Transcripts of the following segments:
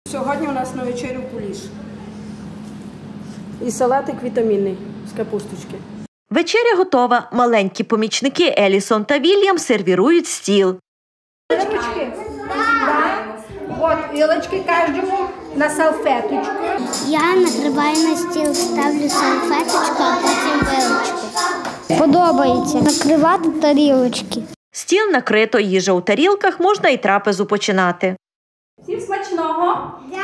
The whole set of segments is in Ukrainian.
Сьогодні у нас на вечерю куліш. І салатик вітамінний з капусточки. Вечеря готова. Маленькі помічники Елісон та Вільям сервірують стіл. Вилочки? Да. От вилочки кожному на салфеточку. Я накриваю на стіл, ставлю салфеточку, а потім вилочку. Подобається накривати тарілочки. Стіл накрито, їжа у тарілках, можна і трапезу починати. Всім смачного!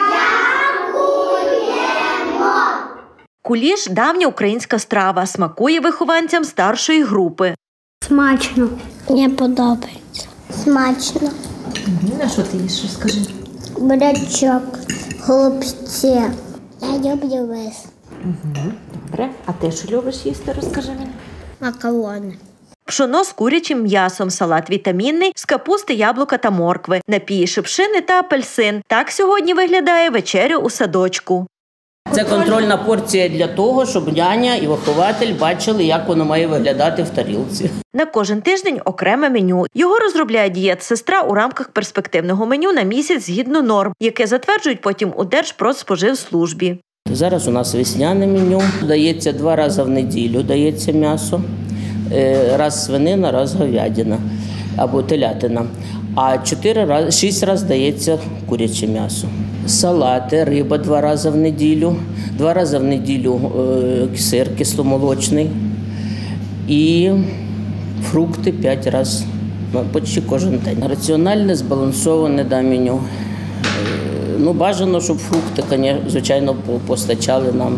Куліш – давня українська страва, смакує вихованцям старшої групи. Смачно. Мені подобається. Смачно. А що ти їш, розкажи? Бурячок, голубці. Я люблю рис. Добре. А ти що любиш їсти, розкажи мені? Макарони. Пшоно з курячим м'ясом, салат вітамінний, з капусти, яблука та моркви, напії шипшини та апельсин. Так сьогодні виглядає вечеря у садочку. Це контрольна порція для того, щоб няня і вихователь бачили, як воно має виглядати в тарілці. На кожен тиждень окреме меню. Його розробляє дієтсестра у рамках перспективного меню на місяць згідно норм, яке затверджують потім у Держпродспоживслужбі. Зараз у нас весняне меню. Дається 2 рази в неділю, дається м'ясо. Раз свинина, раз говядина або телятина. А 6 разів дається куряче м'ясо. Салати, риба 2 рази в неділю, 2 рази в неділю сир кисломолочний і фрукти 5 разів, почти кожен день. Раціональне, збалансоване меню. Бажано, щоб фрукти, звичайно, постачали нам,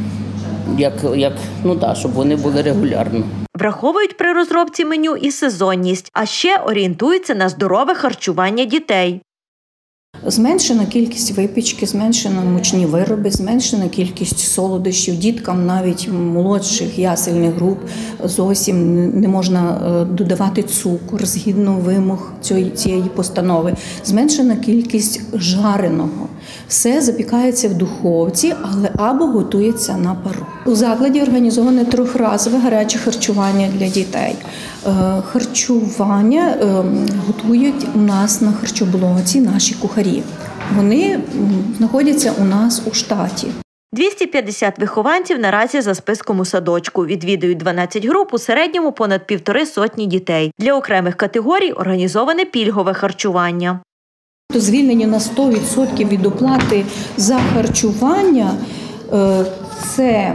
щоб вони були регулярно. Враховують при розробці меню і сезонність, а ще орієнтуються на здорове харчування дітей. Зменшена кількість випічки, зменшена мучні вироби, зменшена кількість солодощів. Діткам навіть молодших ясельних груп зовсім не можна додавати цукор згідно вимог цієї постанови. Зменшена кількість жареного. Все запікається в духовці, або готується на пару. У закладі організоване 3-разове гаряче харчування для дітей. Харчування готують у нас на харчоблоці наші кухарі. Вони знаходяться у нас у штаті. 250 вихованців наразі за списком у садочку. Відвідують 12 груп, у середньому понад 1,5 сотні дітей. Для окремих категорій організоване пільгове харчування. Звільнення на 100% від оплати за харчування – це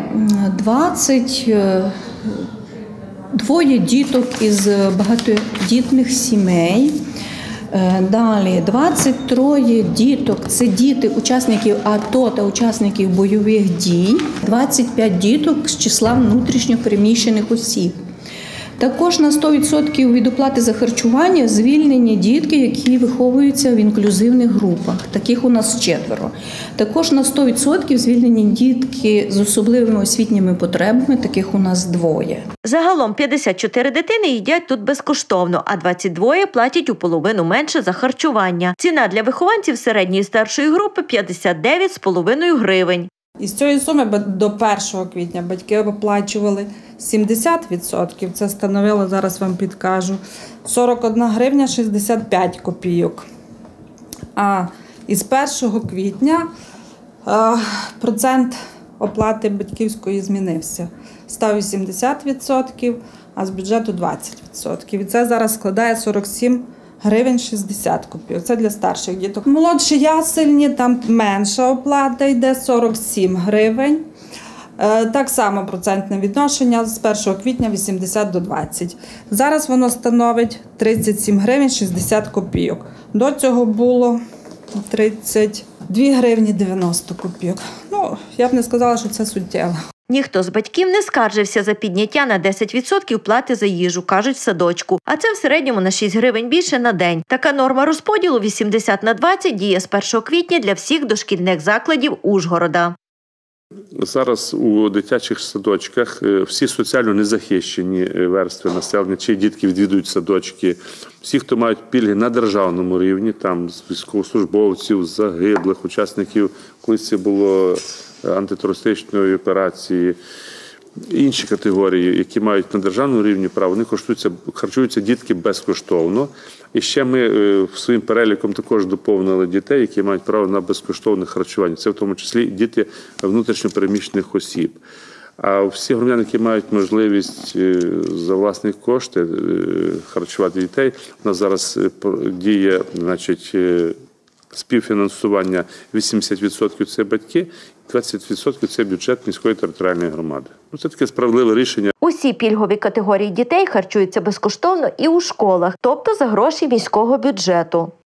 22 діток із багатодітних сімей. Далі 23 діток – це діти учасників АТО та учасників бойових дій. 25 діток з числа внутрішньо переміщених осіб. Також на 100% від оплати за харчування звільнені дітки, які виховуються в інклюзивних групах. Таких у нас 4. Також на 100% звільнені дітки з особливими освітніми потребами, таких у нас 2. Загалом 54 дитини їдять тут безкоштовно, а 22 платять уполовину менше за харчування. Ціна для вихованців середньої і старшої групи – 59,5 гривень. Із цієї суми до 1 квітня батьки оплачували 70%, це становило, зараз вам підкажу, 41 гривня 65 копійок. А із 1 квітня процент оплати батьківської змінився. Став 80%, а з бюджету 20%. І це зараз складає 47 гривень 60 копійок. Це для старших діток. Молодші ясельні, там менша оплата йде, 47 гривень. Так само процентне відношення з 1 квітня 80 до 20. Зараз воно становить 37 гривень 60 копійок. До цього було 32 гривні 90 копійок. Я б не сказала, що це суттєво. Ніхто з батьків не скаржився за підняття на 10% плати за їжу, кажуть в садочку. А це в середньому на 6 гривень більше на день. Така норма розподілу 80/20 діє з 1 квітня для всіх дошкільних закладів Ужгорода. Зараз у дитячих садочках всі соціально незахищені верстви населення, чи дітки відвідують садочки, всі, хто мають пільги на державному рівні, там з військовослужбовців, загиблих, учасників, колись це було антитерористичної операції, інші категорії, які мають на державному рівні право, вони харчуються дітки безкоштовно. І ще ми своїм переліком також доповнили дітей, які мають право на безкоштовне харчування. Це в тому числі діти внутрішньо переміщених осіб. А всі громадяни, які мають можливість за власні кошти харчувати дітей, у нас зараз діє, співфінансування 80% – це батьки, 20% – це бюджет міської територіальної громади. Це таке справедливе рішення. Усі пільгові категорії дітей харчуються безкоштовно і у школах, тобто за гроші міського бюджету.